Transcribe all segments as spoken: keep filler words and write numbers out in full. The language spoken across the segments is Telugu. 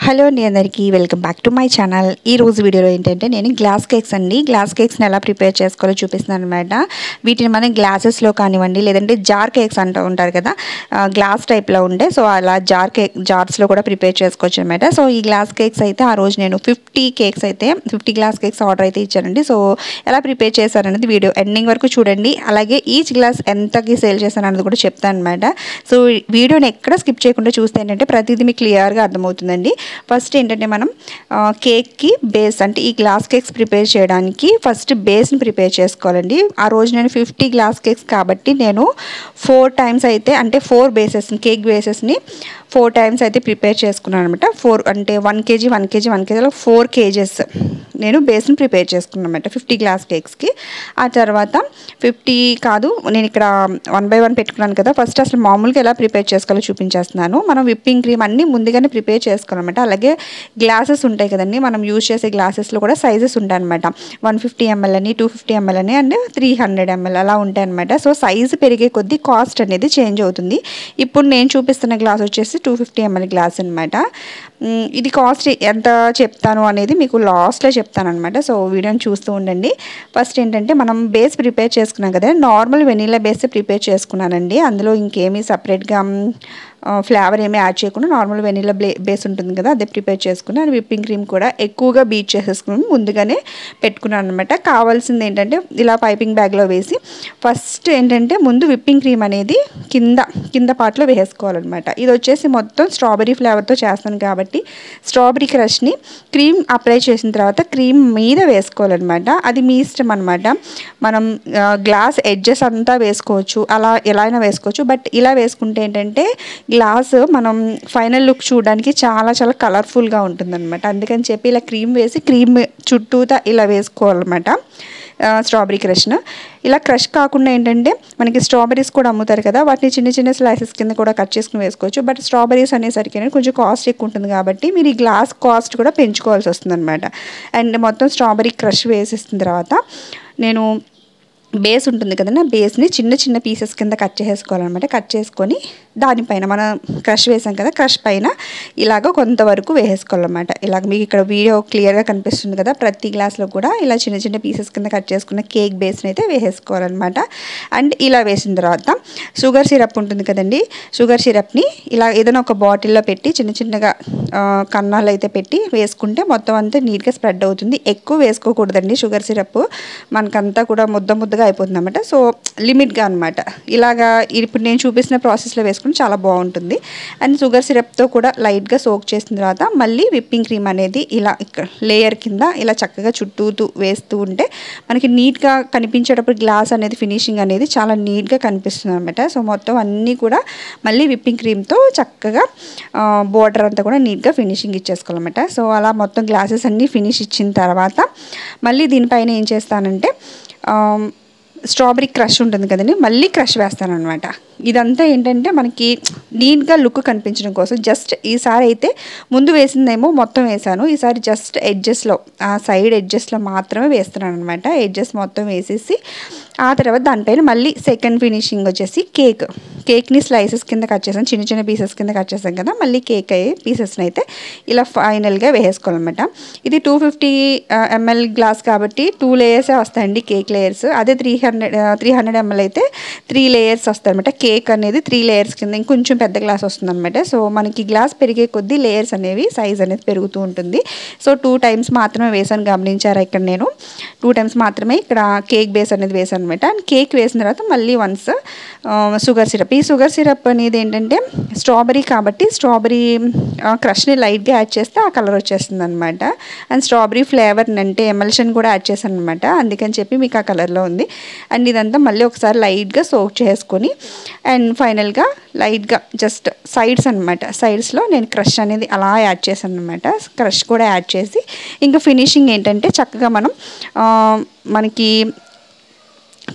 హలో అండి అందరికీ welcome back to my channel. ఈ రోజు వీడియోలో ఏంటంటే నేను గ్లాస్ కేక్స్ అండి గ్లాస్ కేక్స్ని ఎలా ప్రిపేర్ చేసుకోవాలో చూపిస్తున్నాను అనమాట. వీటిని మనం గ్లాసెస్లో కానివ్వండి లేదంటే జార్ కేక్స్ అంటూ ఉంటారు కదా, గ్లాస్ టైప్లో ఉండే సో అలా జార్ కేక్ జార్స్లో కూడా ప్రిపేర్ చేసుకోవచ్చు అనమాట. సో ఈ గ్లాస్ కేక్స్ అయితే ఆ రోజు నేను ఫిఫ్టీ కేక్స్ అయితే ఫిఫ్టీ గ్లాస్ కేక్స్ ఆర్డర్ అయితే ఇచ్చానండి. సో ఎలా ప్రిపేర్ చేశారనేది వీడియో ఎండింగ్ వరకు చూడండి. అలాగే ఈచ్ గ్లాస్ ఎంతకి సేల్ చేశాను అనేది కూడా చెప్తాను అనమాట. సో వీడియోని ఎక్కడ స్కిప్ చేయకుండా చూస్తే ఏంటంటే ప్రతిదీ మీకు క్లియర్గా అర్థమవుతుందండి. ఫస్ట్ ఏంటంటే మనం కేక్కి బేస్ అంటే ఈ గ్లాస్ కేక్స్ ప్రిపేర్ చేయడానికి ఫస్ట్ బేస్ని ప్రిపేర్ చేసుకోవాలండి. ఆ రోజు నేను ఫిఫ్టీ గ్లాస్ కేక్స్ కాబట్టి నేను ఫోర్ టైమ్స్ అయితే అంటే ఫోర్ బేసెస్ కేక్ బేసెస్ని ఫోర్ టైమ్స్ అయితే ప్రిపేర్ చేసుకున్నాను అనమాట. ఫోర్ అంటే one KG one KG one కేజీలో ఫోర్ కేజెస్ నేను బేస్ని ప్రిపేర్ చేసుకున్నాను అనమాట ఫిఫ్టీ గ్లాస్ కేక్స్కి. ఆ తర్వాత ఫిఫ్టీ కాదు, నేను ఇక్కడ వన్ బై వన్ పెట్టుకున్నాను కదా. ఫస్ట్ అసలు మామూలుగా ఎలా ప్రిపేర్ చేసుకోవాలో చూపించేస్తున్నాను. మనం విప్పింగ్ క్రీమ్ అన్నీ ముందుగానే ప్రిపేర్ చేసుకోవాలన్నమాట. అలాగే గ్లాసెస్ ఉంటాయి కదండి, మనం యూజ్ చేసే గ్లాసెస్లో కూడా సైజెస్ ఉంటాయి అనమాట. వన్ ఫిఫ్టీ ఎంఎల్ అని టూ ఫిఫ్టీ ఎంఎల్ అని అండ్ త్రీ హండ్రెడ్ ఎంఎల్ అలా ఉంటాయి అనమాట. సో సైజు పెరిగే కొద్దీ కాస్ట్ అనేది చేంజ్ అవుతుంది. ఇప్పుడు నేను చూపిస్తున్న గ్లాస్ వచ్చేసి టూ ఫిఫ్టీ ఎంఎల్ గ్లాస్ అనమాట. ఇది కాస్ట్ ఎంత చెప్తాను అనేది మీకు లాస్ట్లో చెప్తాను అనమాట. సో వీడియోని చూస్తూ ఉండండి. ఫస్ట్ ఏంటంటే మనం బేస్ ప్రిపేర్ చేసుకున్నాం కదా, నార్మల్ వెనీలా బేస్ ప్రిపేర్ చేసుకున్నానండి. అందులో ఇంకేమీ సపరేట్గా ఫ్లేవర్ ఏమీ యాడ్ చేయకుండా నార్మల్ వెనీలా బ్లే బేస్ ఉంటుంది కదా అదే ప్రిపేర్ చేసుకున్నాను. విప్పింగ్ క్రీమ్ కూడా ఎక్కువగా బీట్ చేసేసుకుని ముందుగానే పెట్టుకున్నాను అనమాట. కావాల్సింది ఏంటంటే ఇలా పైపింగ్ బ్యాగ్లో వేసి ఫస్ట్ ఏంటంటే ముందు విప్పింగ్ క్రీమ్ అనేది కింద కింద పార్ట్లో వేసుకోవాలన్నమాట. ఇది వచ్చేసి మొత్తం స్ట్రాబెరీ ఫ్లేవర్తో చేస్తాను కాబట్టి స్ట్రాబెరీ క్రష్ని క్రీమ్ అప్లై చేసిన తర్వాత క్రీమ్ మీద వేసుకోవాలన్నమాట. అది మీ ఇష్టం అనమాట. మనం గ్లాస్ ఎడ్జెస్ అంతా వేసుకోవచ్చు, అలా ఎలా అయినా వేసుకోవచ్చు. బట్ ఇలా వేసుకుంటే ఏంటంటే గ్లాస్ మనం ఫైనల్ లుక్ చూడడానికి చాలా చాలా కలర్ఫుల్గా ఉంటుందన్నమాట. అందుకని చెప్పి ఇలా క్రీమ్ వేసి క్రీమ్ చుట్టూతా ఇలా వేసుకోవాలన్నమాట స్ట్రాబెరీ క్రష్ను. ఇలా క్రష్ కాకుండా ఏంటంటే మనకి స్ట్రాబెరీస్ కూడా అమ్ముతారు కదా, వాటిని చిన్న చిన్న స్లైసెస్ కింద కూడా కట్ చేసుకుని వేసుకోవచ్చు. బట్ స్ట్రాబెరీస్ అనేసరికి కొంచెం కాస్ట్ ఎక్కువ ఉంటుంది కాబట్టి మీరు ఈ గ్లాస్ కాస్ట్ కూడా పెంచుకోవాల్సి వస్తుంది అనమాట. అండ్ మొత్తం స్ట్రాబెరీ క్రష్ వేసేసిన తర్వాత నేను బేస్ ఉంటుంది కదండి, ఆ బేస్ని చిన్న చిన్న పీసెస్ కింద కట్ చేసుకోవాలన్నమాట. కట్ చేసుకొని దానిపైన మనం క్రష్ వేసాం కదా, క్రష్ పైన ఇలాగ కొంతవరకు వేసేసుకోవాలన్నమాట. ఇలాగ మీకు ఇక్కడ వీడియో క్లియర్గా కనిపిస్తుంది కదా, ప్రతి గ్లాస్లో కూడా ఇలా చిన్న చిన్న పీసెస్ కింద కట్ చేసుకున్న కేక్ బేస్ని అయితే వేసేసుకోవాలన్నమాట. అండ్ ఇలా వేసిన తర్వాత షుగర్ సిరప్ ఉంటుంది కదండి, షుగర్ సిరప్ని ఇలా ఏదైనా ఒక బాటిల్లో పెట్టి చిన్న చిన్నగా కన్నాలు అయితే పెట్టి వేసుకుంటే మొత్తం అంతా నీట్గా స్ప్రెడ్ అవుతుంది. ఎక్కువ వేసుకోకూడదండి షుగర్ సిరప్, మనకంతా కూడా ముద్ద ముద్దగా అయిపోతుంది అనమాట. సో లిమిట్గా అనమాట. ఇలాగా ఇప్పుడు నేను చూపిస్తున్న ప్రాసెస్లో వేసుకుంటే చాలా బాగుంటుంది. అండ్ షుగర్ సిరప్తో కూడా లైట్గా సోక్ చేసిన తర్వాత మళ్ళీ విప్పింగ్ క్రీమ్ అనేది ఇలా లేయర్ కింద ఇలా చక్కగా చుట్టూతూ వేస్తూ ఉంటే మనకి నీట్గా కనిపించేటప్పుడు గ్లాస్ అనేది ఫినిషింగ్ అనేది చాలా నీట్గా కనిపిస్తుంది అనమాట. సో మొత్తం అన్నీ కూడా మళ్ళీ విప్పింగ్ క్రీమ్తో చక్కగా బోర్డర్ అంతా కూడా నీట్గా ఫినిషింగ్ ఇచ్చేసుకోవాలన్నమాట. సో అలా మొత్తం గ్లాసెస్ అన్నీ ఫినిష్ ఇచ్చిన తర్వాత మళ్ళీ దీనిపైన ఏం చేస్తానంటే స్ట్రాబెరీ క్రష్ ఉంటుంది కదండి, మళ్ళీ క్రష్ వేస్తాను అనమాట. ఇదంతా ఏంటంటే మనకి నీట్గా లుక్ కనిపించడం కోసం. జస్ట్ ఈసారి అయితే ముందు వేసిందేమో మొత్తం వేసాను, ఈసారి జస్ట్ ఎడ్జెస్లో ఆ సైడ్ ఎడ్జెస్లో మాత్రమే వేస్తున్నాను అనమాట. ఎడ్జెస్ మొత్తం వేసేసి ఆ తర్వాత దానిపైన మళ్ళీ సెకండ్ ఫినిషింగ్ వచ్చేసి కేక్ కేక్ని స్లైసెస్ కింద కట్ చేసాను, చిన్న చిన్న పీసెస్ కింద కట్ చేసాం కదా, మళ్ళీ కేక్ అయ్యే పీసెస్ని అయితే ఇలా ఫైనల్గా వేసుకోవాలన్నమాట. ఇది టూ ఫిఫ్టీ ఎంఎల్ గ్లాస్ కాబట్టి టూ లేయర్సే వస్తాయండి కేక్ లేయర్స్. అదే three hundred three hundred ML అయితే త్రీ లేయర్స్ వస్తాయి అనమాట. కేక్ అనేది త్రీ లేయర్స్ కింద ఇంకొంచెం పెద్ద గ్లాస్ వస్తుంది అనమాట. సో మనకి గ్లాస్ పెరిగే కొద్దీ లేయర్స్ అనేవి సైజ్ అనేది పెరుగుతూ ఉంటుంది. సో టూ టైమ్స్ మాత్రమే వేసాను, గమనించారా ఇక్కడ నేను టూ టైమ్స్ మాత్రమే ఇక్కడ కేక్ బేస్ అనేది వేసాను అనమాట. అండ్ కేక్ వేసిన తర్వాత మళ్ళీ వన్స్ షుగర్ సిరప్. ఈ షుగర్ సిరప్ అనేది ఏంటంటే స్ట్రాబెరీ కాబట్టి స్ట్రాబెరీ క్రష్ని లైట్గా యాడ్ చేస్తే ఆ కలర్ వచ్చేస్తుంది అనమాట. అండ్ స్ట్రాబెరీ ఫ్లేవర్ అంటే ఎమల్షన్ కూడా యాడ్ చేశాను అనమాట, అందుకని చెప్పి మీకు ఆ కలర్లో ఉంది. అండ్ ఇదంతా మళ్ళీ ఒకసారి లైట్గా సోక్ చేసుకొని అండ్ ఫైనల్గా లైట్గా జస్ట్ సైడ్స్ అనమాట, సైడ్స్లో నేను క్రష్ అనేది అలా యాడ్ చేశాను అనమాట. క్రష్ కూడా యాడ్ చేసి ఇంకా ఫినిషింగ్ ఏంటంటే చక్కగా మనం మనకి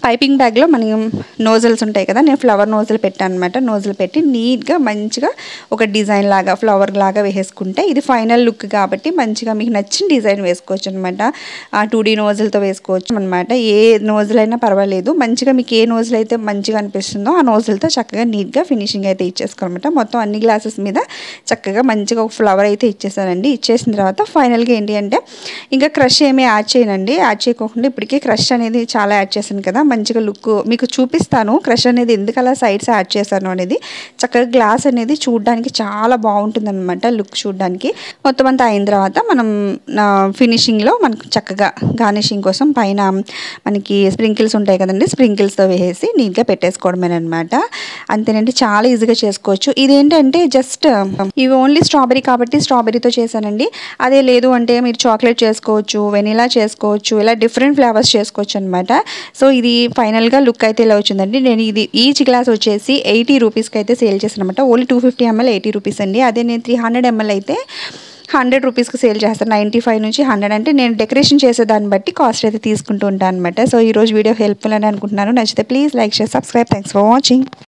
పైపింగ్ బ్యాగ్లో మనం నోజల్స్ ఉంటాయి కదా, నేను ఫ్లవర్ నోజల్ పెట్టాను అనమాట. నోజల్ పెట్టి నీట్గా మంచిగా ఒక డిజైన్ లాగా ఫ్లవర్ లాగా వేసుకుంటే ఇది ఫైనల్ లుక్ కాబట్టి మంచిగా మీకు నచ్చిన డిజైన్ వేసుకోవచ్చు అనమాట. ఆ టూ డీ నోజల్తో వేసుకోవచ్చు అనమాట. ఏ నోజల్ అయినా పర్వాలేదు, మంచిగా మీకు ఏ నోజల్ అయితే మంచిగా అనిపిస్తుందో ఆ నోజల్తో చక్కగా నీట్గా ఫినిషింగ్ అయితే ఇచ్చేసుకోనమాట. మొత్తం అన్ని గ్లాసెస్ మీద చక్కగా మంచిగా ఒక ఫ్లవర్ అయితే ఇచ్చేసానండి. ఇచ్చేసిన తర్వాత ఫైనల్గా ఏంటి అంటే ఇంకా క్రష్ ఏమీ యాడ్ చేయనండి. యాడ్ చేయకోకుండా ఇప్పటికే క్రష్ అనేది చాలా యాడ్ చేశాను కదా, మంచిగా లుక్ మీకు చూపిస్తాను. క్రష్ అనేది ఎందుకు అలా సైడ్స్ యాడ్ చేశాను అనేది. చక్కగా గ్లాస్ అనేది చూడడానికి చాలా బాగుంటుంది అనమాట, లుక్ చూడడానికి. మొత్తం అంతా అయిన తర్వాత మనం ఫినిషింగ్లో మనకు చక్కగా గార్నిషింగ్ కోసం పైన మనకి స్ప్రింకిల్స్ ఉంటాయి కదండి, స్ప్రింకిల్స్తో వేసి నీట్గా పెట్టేసుకోవడమేనమాట. అంతేనండి, చాలా ఈజీగా చేసుకోవచ్చు. ఇదేంటంటే జస్ట్ ఇవి ఓన్లీ స్ట్రాబెరీ కాబట్టి స్ట్రాబెరీతో చేశానండి. అదే లేదు అంటే మీరు చాక్లెట్ చేసుకోవచ్చు, వెనిలా చేసుకోవచ్చు, ఇలా డిఫరెంట్ ఫ్లేవర్స్ చేసుకోవచ్చు అనమాట. సో ఇది ఫైనల్గా లుక్ అయితే ఇలా వచ్చిందండి. నేను ఇది ఈచ్ గ్లాస్ వచ్చేసి ఎయిటీ రూపీస్కి అయితే సేల్ చేశాను అనమాట. Only two fifty ML eighty rupees అండి. అదే నేను త్రీ హండ్రెడ్ ఎంఎల్ అయితే హండ్రెడ్ రూపీస్కి సేల్ చేస్తాను. నైంటీ ఫైవ్ నుంచి హండ్రెడ్ అంటే నేను డెకరేషన్ చేసేదాన్ని బట్టి కాస్ట్ అయితే తీసుకుంటూ ఉంటాను అనమాట. సో ఈరోజు వీడియో హెల్ప్ఫుల్ అని అనుకుంటున్నాను. నచ్చితే please like share subscribe. Thanks for watching.